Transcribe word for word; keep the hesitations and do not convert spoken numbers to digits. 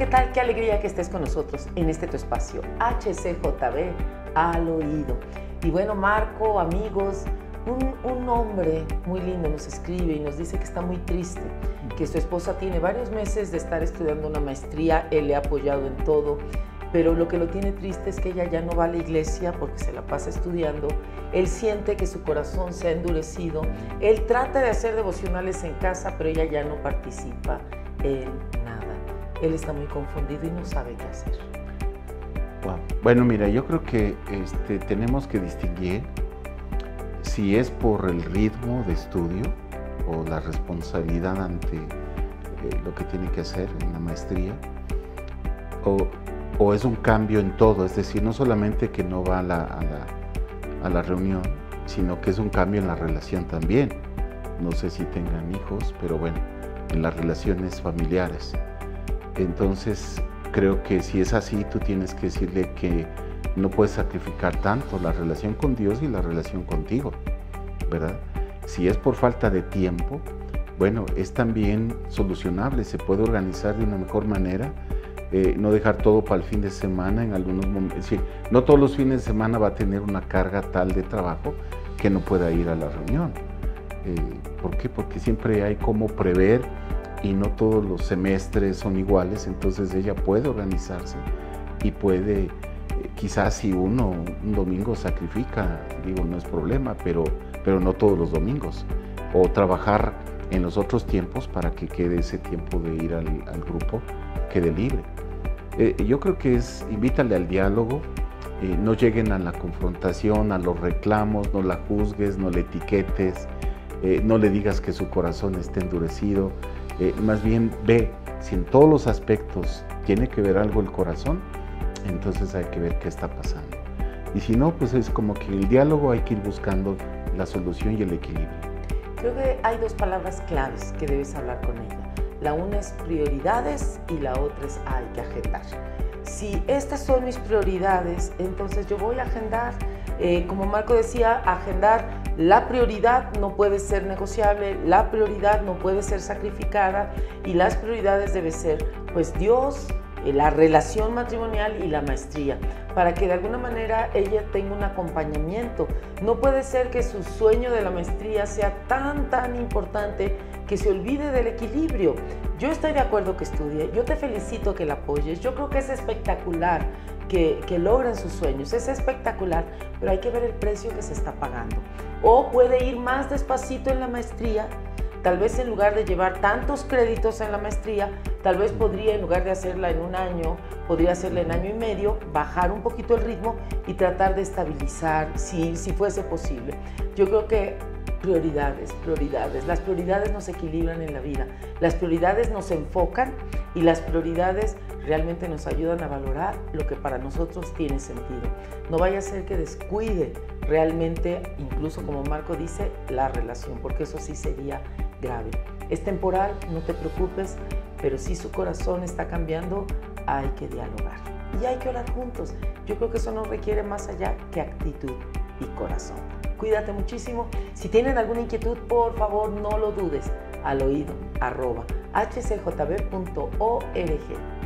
tal? Qué alegría que estés con nosotros en este tu espacio, H C J B al oído. Y bueno, Marco, amigos, un, un hombre muy lindo nos escribe y nos dice que está muy triste, que su esposa tiene varios meses de estar estudiando una maestría, él le ha apoyado en todo, pero lo que lo tiene triste es que ella ya no va a la iglesia porque se la pasa estudiando. Él siente que su corazón se ha endurecido. Él trata de hacer devocionales en casa, pero ella ya no participa en nada. Él está muy confundido y no sabe qué hacer. Wow. Bueno, mira, yo creo que este, tenemos que distinguir si es por el ritmo de estudio o la responsabilidad ante eh, lo que tiene que hacer en la maestría, o o es un cambio en todo, es decir, no solamente que no va a la, a la, a la reunión, sino que es un cambio en la relación también. No sé si tengan hijos, pero bueno, en las relaciones familiares. Entonces, creo que si es así, tú tienes que decirle que no puedes sacrificar tanto la relación con Dios y la relación contigo, ¿verdad? Si es por falta de tiempo, bueno, es también solucionable, se puede organizar de una mejor manera. Eh, no dejar todo para el fin de semana en algunos momentos. Sí, no todos los fines de semana va a tener una carga tal de trabajo que no pueda ir a la reunión. Eh, ¿Por qué? Porque siempre hay cómo prever y no todos los semestres son iguales, entonces ella puede organizarse y puede, eh, quizás si uno un domingo sacrifica, digo, no es problema, pero, pero no todos los domingos, o trabajar en los otros tiempos para que quede ese tiempo de ir al, al grupo, quede libre. Eh, yo creo que es, invítale al diálogo, eh, no lleguen a la confrontación, a los reclamos, no la juzgues, no le etiquetes, eh, no le digas que su corazón esté endurecido, eh, más bien ve si en todos los aspectos tiene que ver algo el corazón, entonces hay que ver qué está pasando. Y si no, pues es como que el diálogo hay que ir buscando la solución y el equilibrio. Creo que hay dos palabras claves que debes hablar con ella. La una es prioridades y la otra es hay que agendar. Si estas son mis prioridades, entonces yo voy a agendar, eh, como Marco decía, agendar. La prioridad no puede ser negociable, la prioridad no puede ser sacrificada y las prioridades deben ser pues Dios, eh, la relación matrimonial y la maestría, para que de alguna manera ella tenga un acompañamiento. No puede ser que su sueño de la maestría sea tan, tan importante que se olvide del equilibrio. Yo estoy de acuerdo que estudie, yo te felicito que la apoyes, yo creo que es espectacular que, que logren sus sueños, es espectacular, pero hay que ver el precio que se está pagando. O puede ir más despacito en la maestría, tal vez en lugar de llevar tantos créditos en la maestría, tal vez podría, en lugar de hacerla en un año, podría hacerla en año y medio, bajar un poquito el ritmo y tratar de estabilizar, si, si fuese posible. Yo creo que prioridades, prioridades. Las prioridades nos equilibran en la vida. Las prioridades nos enfocan y las prioridades realmente nos ayudan a valorar lo que para nosotros tiene sentido. No vaya a ser que descuide realmente, incluso como Marco dice, la relación, porque eso sí sería grave. Es temporal, no te preocupes, pero si su corazón está cambiando, hay que dialogar y hay que orar juntos. Yo creo que eso no requiere más allá que actitud y corazón. Cuídate muchísimo. Si tienen alguna inquietud, por favor, no lo dudes. Al oído, arroba, h c j b punto org.